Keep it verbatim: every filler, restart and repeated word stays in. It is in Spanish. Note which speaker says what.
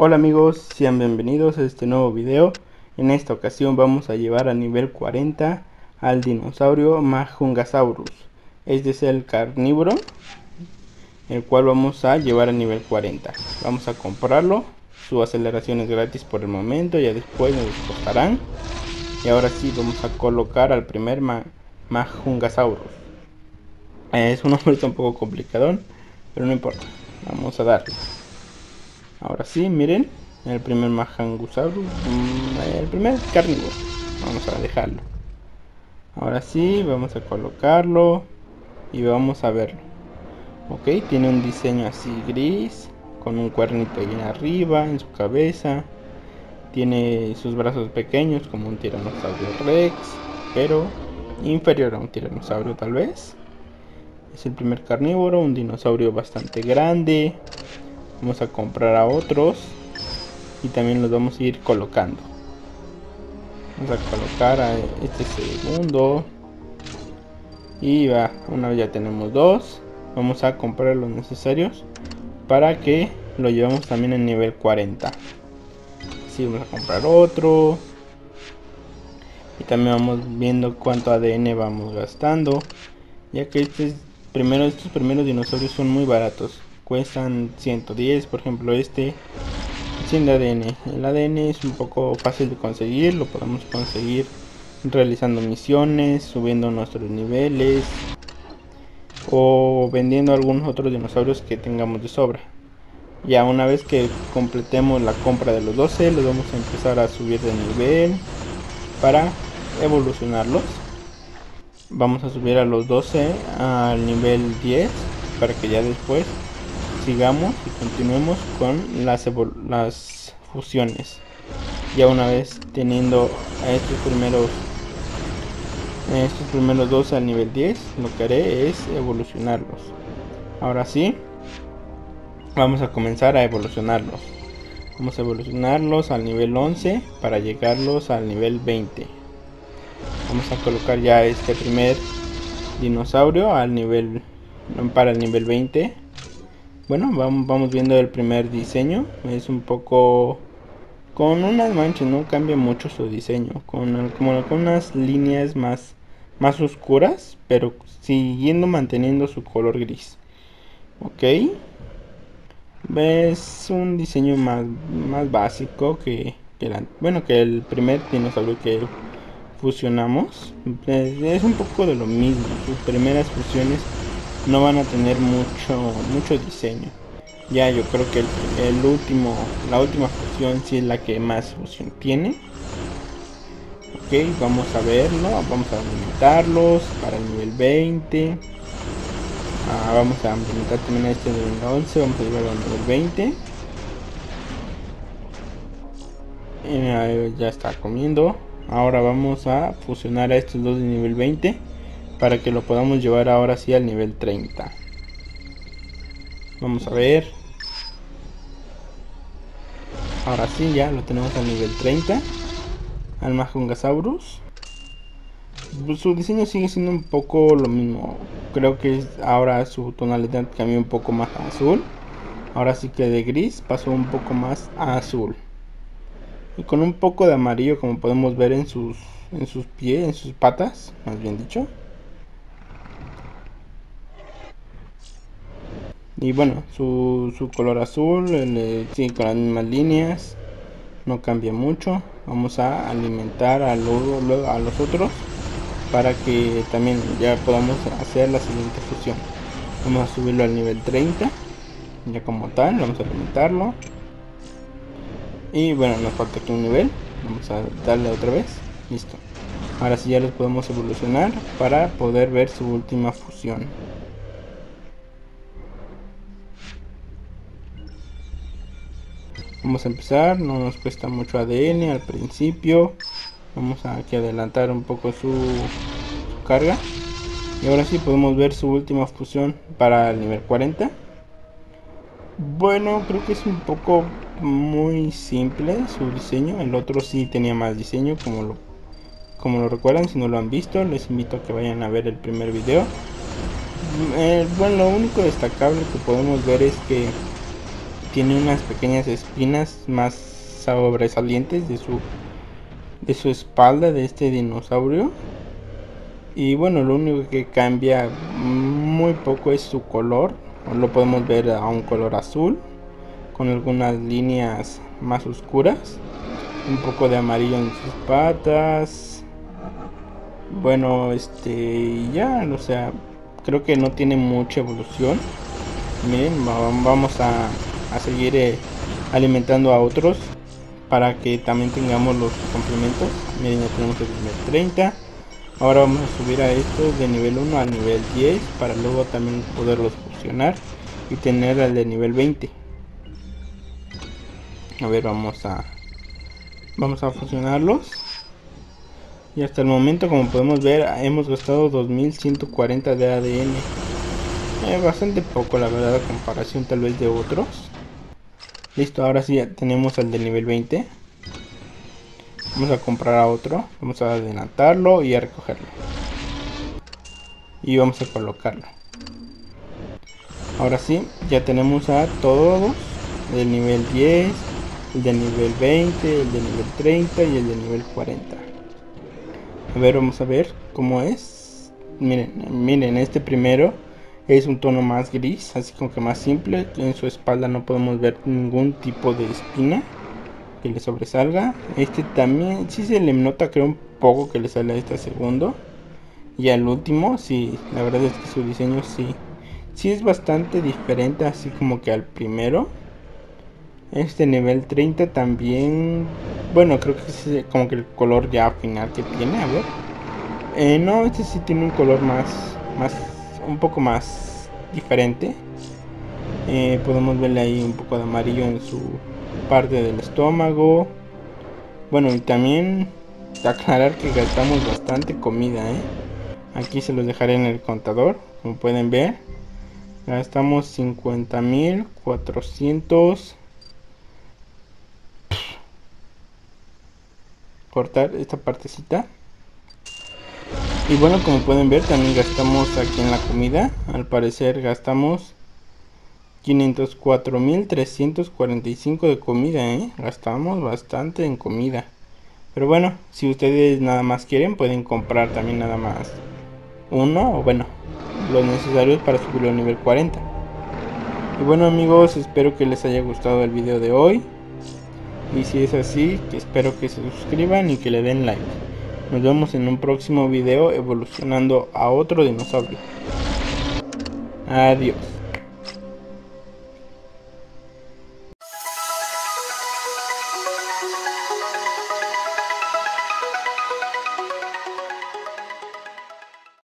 Speaker 1: Hola amigos, sean bienvenidos a este nuevo video. En esta ocasión vamos a llevar a nivel cuarenta al dinosaurio Majungasaurus. Este es el carnívoro, el cual vamos a llevar a nivel cuarenta. Vamos a comprarlo, su aceleración es gratis por el momento, ya después nos costarán. Y ahora sí vamos a colocar al primer Ma Majungasaurus. Es un nombre un poco complicado, pero no importa, vamos a darle. Ahora sí, miren, el primer Majungasaurus, el primer carnívoro. Vamos a dejarlo. Ahora sí, vamos a colocarlo y vamos a verlo. Ok, tiene un diseño así gris, con un cuernito ahí arriba, en su cabeza. Tiene sus brazos pequeños como un tiranosaurio rex, pero inferior a un tiranosaurio tal vez. Es el primer carnívoro, un dinosaurio bastante grande. Vamos a comprar a otros y también los vamos a ir colocando. Vamos a colocar a este segundo y va, una vez ya tenemos dos, vamos a comprar los necesarios para que lo llevemos también en nivel cuarenta. Así vamos a comprar otro y también vamos viendo cuánto A D N vamos gastando, ya que este es primero, estos primeros dinosaurios son muy baratos, cuestan ciento diez, por ejemplo este cien de A D N. El A D N es un poco fácil de conseguir, lo podemos conseguir realizando misiones, subiendo nuestros niveles o vendiendo algunos otros dinosaurios que tengamos de sobra. Ya una vez que completemos la compra de los doce, los vamos a empezar a subir de nivel para evolucionarlos. Vamos a subir a los doce al nivel diez para que ya después sigamos y continuemos con las, las fusiones. Ya una vez teniendo a estos primeros estos primeros dos al nivel diez, lo que haré es evolucionarlos. Ahora sí, vamos a comenzar a evolucionarlos. Vamos a evolucionarlos al nivel once para llegarlos al nivel veinte. Vamos a colocar ya este primer dinosaurio al nivel para el nivel veinte. Bueno, vamos, vamos viendo el primer diseño. Es un poco con unas manchas, no cambia mucho su diseño, con, como, con unas líneas más, más oscuras, pero siguiendo manteniendo su color gris. Ok, es un diseño más, más básico que, que la, bueno, que el primer dinosaurio que fusionamos. Es, es un poco de lo mismo. Sus primeras fusiones no van a tener mucho, mucho diseño. Ya yo creo que el, el último, la última fusión sí es la que más fusión tiene. Ok, vamos a verlo, vamos a implementarlos para el nivel veinte. Ah, vamos a implementar también a este nivel once, vamos a llevarlo al nivel veinte. Eh, ya está comiendo. Ahora vamos a fusionar a estos dos de nivel veinte para que lo podamos llevar ahora sí al nivel treinta. Vamos a ver. Ahora sí, ya lo tenemos al nivel treinta. Al Majungasaurus. Pues su diseño sigue siendo un poco lo mismo. Creo que es, ahora su tonalidad cambió un poco más a azul. Ahora sí que de gris pasó un poco más a azul. Y con un poco de amarillo, como podemos ver en sus, en sus pies, en sus patas, más bien dicho. Y bueno, su, su color azul eh, sigue con las mismas líneas, no cambia mucho. Vamos a alimentar a, lo, a los otros para que también ya podamos hacer la siguiente fusión. Vamos a subirlo al nivel treinta, ya como tal, vamos a alimentarlo. Y bueno, nos falta aquí un nivel, vamos a darle otra vez, listo. Ahora sí ya los podemos evolucionar para poder ver su última fusión. Vamos a empezar, no nos cuesta mucho A D N al principio. Vamos a aquí adelantar un poco su, su carga. Y ahora sí podemos ver su última fusión para el nivel cuarenta. Bueno, creo que es un poco muy simple su diseño. El otro sí tenía más diseño, como lo, como lo recuerdan. Si no lo han visto, les invito a que vayan a ver el primer video. Eh, bueno, lo único destacable que podemos ver es que tiene unas pequeñas espinas más sobresalientes de su de su espalda de este dinosaurio. Y bueno, lo único que cambia muy poco es su color. Lo podemos ver a un color azul con algunas líneas más oscuras, un poco de amarillo en sus patas. Bueno, este ya, o sea, creo que no tiene mucha evolución. Miren, vamos a, a seguir eh, alimentando a otros para que también tengamos los complementos. Miren, ya tenemos el nivel treinta. Ahora vamos a subir a estos de nivel uno al nivel diez para luego también poderlos fusionar y tener al de nivel veinte. A ver, vamos a vamos a fusionarlos. Y hasta el momento, como podemos ver, hemos gastado dos mil ciento cuarenta de A D N. Eh, bastante poco, la verdad, a comparación tal vez de otros. Listo, ahora sí ya tenemos al de nivel veinte. Vamos a comprar a otro. Vamos a adelantarlo y a recogerlo. Y vamos a colocarlo. Ahora sí, ya tenemos a todos. Del nivel diez, el de nivel veinte, el de nivel treinta y el de nivel cuarenta. A ver, vamos a ver cómo es. Miren, miren, este primero es un tono más gris, así como que más simple. En su espalda no podemos ver ningún tipo de espina que le sobresalga. Este también, sí se le nota, creo, un poco que le sale a este segundo. Y al último, sí, la verdad es que su diseño sí, sí es bastante diferente, así como que al primero. Este nivel treinta también, bueno, creo que es como que el color ya final que tiene, a ver. Eh, no, este sí tiene un color más, más, un poco más diferente. Eh, podemos verle ahí un poco de amarillo en su parte del estómago. Bueno, y también aclarar que gastamos bastante comida, ¿eh? Aquí se los dejaré en el contador, como pueden ver. Gastamos cincuenta mil cuatrocientos. Cortar esta partecita. Y bueno, como pueden ver, también gastamos aquí en la comida. Al parecer gastamos quinientos cuatro mil trescientos cuarenta y cinco de comida, ¿eh? Gastamos bastante en comida. Pero bueno, si ustedes nada más quieren, pueden comprar también nada más uno, o bueno, los necesarios para subirlo a nivel cuarenta. Y bueno amigos, espero que les haya gustado el video de hoy. Y si es así, que espero que se suscriban y que le den like. Nos vemos en un próximo video evolucionando a otro dinosaurio. Adiós.